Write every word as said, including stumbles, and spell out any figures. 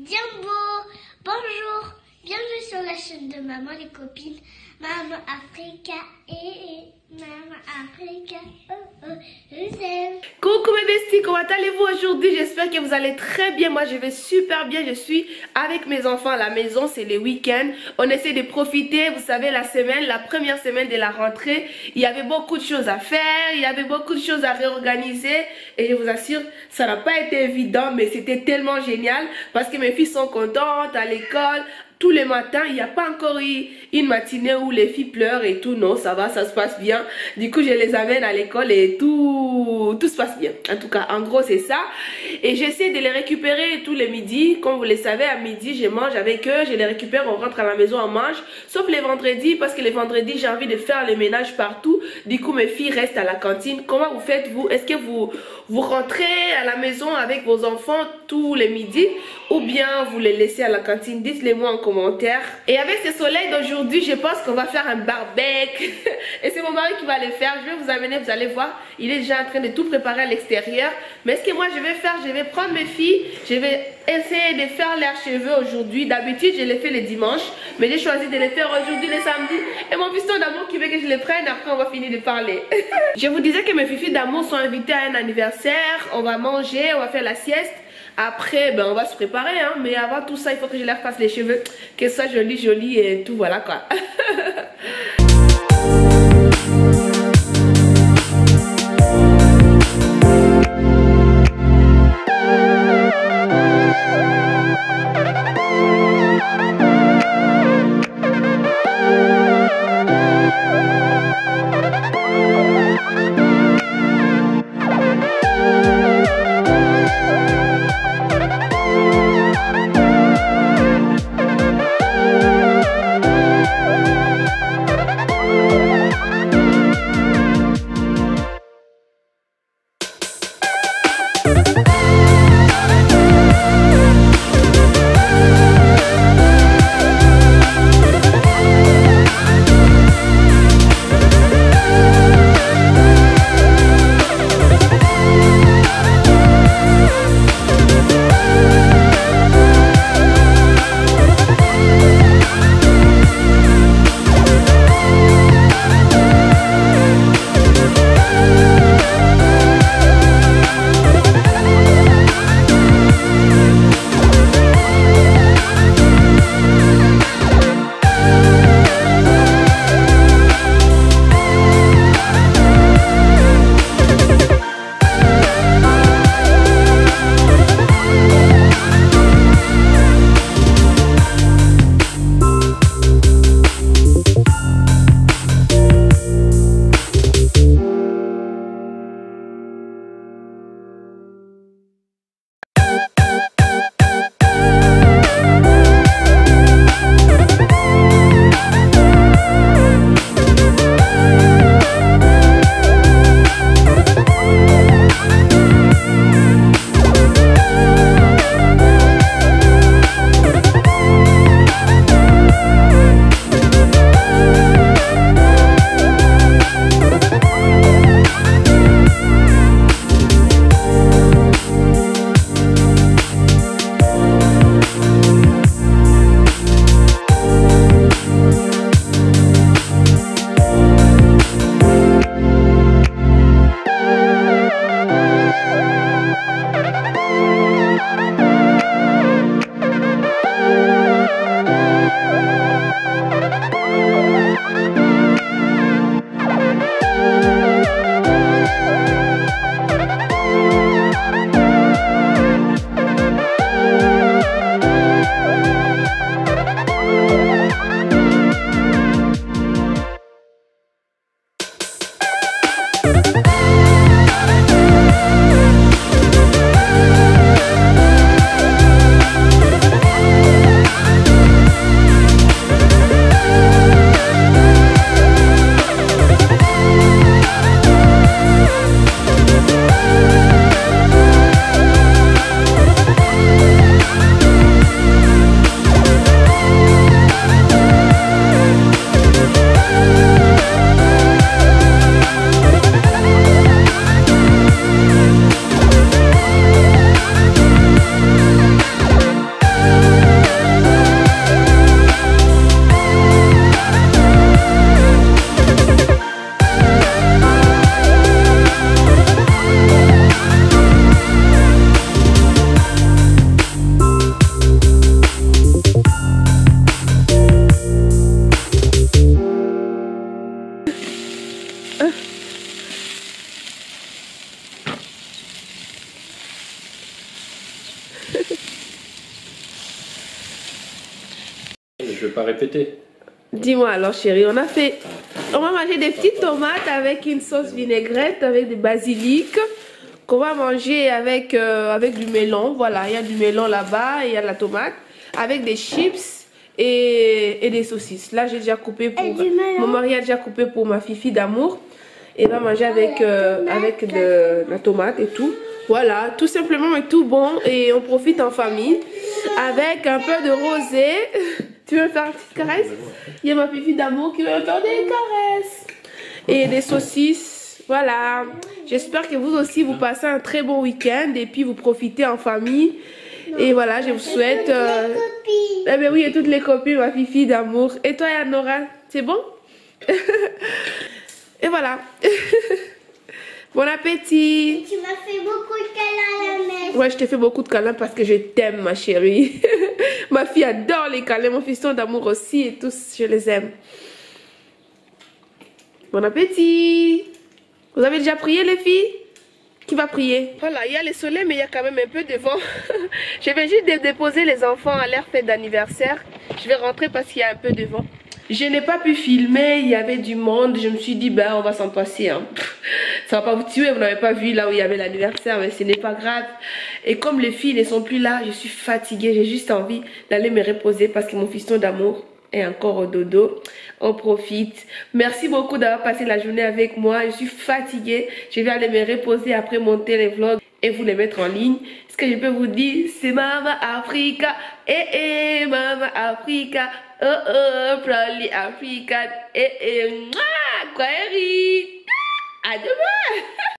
Jumbo, bonjour, bienvenue sur la chaîne de Maman les copines, Maman Africa et Maman Africa, oh oh, je vous aime. Coucou mes besties, comment allez-vous aujourd'hui? J'espère que vous allez très bien. Moi je vais super bien, je suis avec mes enfants à la maison, c'est les week-ends. On essaie de profiter, vous savez, la semaine, la première semaine de la rentrée, il y avait beaucoup de choses à faire, il y avait beaucoup de choses à réorganiser. Et je vous assure, ça n'a pas été évident, mais c'était tellement génial parce que mes filles sont contentes à l'école. Tous les matins, il n'y a pas encore eu une matinée où les filles pleurent et tout. Non, ça va, ça se passe bien. Du coup, je les amène à l'école et tout, tout se passe bien. En tout cas, en gros, c'est ça. Et j'essaie de les récupérer tous les midis. Comme vous le savez, à midi, je mange avec eux. Je les récupère, on rentre à la maison, on mange. Sauf les vendredis, parce que les vendredis, j'ai envie de faire le ménage partout. Du coup, mes filles restent à la cantine. Comment vous faites, vous? Est-ce que vous, vous rentrez à la maison avec vos enfants tous les midis? Ou bien vous les laissez à la cantine? Dites-le moi en commentaire. Et avec ce soleil d'aujourd'hui, je pense qu'on va faire un barbecue. Et c'est mon mari qui va le faire. Je vais vous amener, vous allez voir. Il est déjà en train de tout préparer à l'extérieur. Mais ce que moi je vais faire, je vais prendre mes filles. Je vais essayer de faire leurs cheveux aujourd'hui. D'habitude, je les fais le dimanche. Mais j'ai choisi de les faire aujourd'hui le samedi. Et mon piston d'amour qui veut que je les prenne. Après, on va finir de parler. Je vous disais que mes filles d'amour sont invitées à un anniversaire. On va manger, on va faire la sieste. Après, ben, on va se préparer, hein. Mais avant tout ça, il faut que je leur fasse les cheveux, que ça joli, joli et tout, voilà quoi. je vais pas répéter. Dis-moi alors chérie, on a fait... On va manger des petites tomates avec une sauce vinaigrette, avec des basilic. Qu'on va manger avec, euh, avec du melon. Voilà, il y a du melon là-bas, il y a de la tomate. Avec des chips et, et des saucisses. Là, j'ai déjà coupé pour... Mon mari a déjà coupé pour ma fifi d'amour. Et va manger avec, euh, avec de, de la tomate et tout. Voilà, tout simplement, mais tout bon. Et on profite en famille. Avec un peu de rosé. Tu veux me faire une petite caresse? Il y a ma fifi d'amour qui veut me faire des caresses. Et des saucisses. Voilà. J'espère que vous aussi, vous passez un très bon week-end. Et puis, vous profitez en famille. Et voilà, je vous souhaite... Euh... Eh bien oui, et toutes les copines, ma fifi d'amour. Et toi, Nora, c'est bon? Et voilà. Bon appétit. Tu m'as fait beaucoup de câlins à la messe. Ouais, je t'ai fait beaucoup de câlins parce que je t'aime, ma chérie. Ma fille adore les câlins, mon fiston d'amour aussi, et tous, je les aime. Bon appétit. Vous avez déjà prié, les filles? Qui va prier? Voilà, il y a le soleil, mais il y a quand même un peu de vent. Je vais juste déposer les enfants à leur fête d'anniversaire. Je vais rentrer parce qu'il y a un peu de vent. Je n'ai pas pu filmer, il y avait du monde. Je me suis dit, ben on va s'en passer. Hein. Ça va pas vous tuer, vous n'avez pas vu là où il y avait l'anniversaire, mais ce n'est pas grave. Et comme les filles ne sont plus là, je suis fatiguée. J'ai juste envie d'aller me reposer parce que mon fiston d'amour est encore au dodo. On profite. Merci beaucoup d'avoir passé la journée avec moi. Je suis fatiguée. Je vais aller me reposer après monter les vlogs et vous les mettre en ligne. Ce que je peux vous dire, c'est Mama Africa. Eh eh, Mama Africa. Oh oh, Proudly African. Eh eh, mouah, Kwaheri. À demain.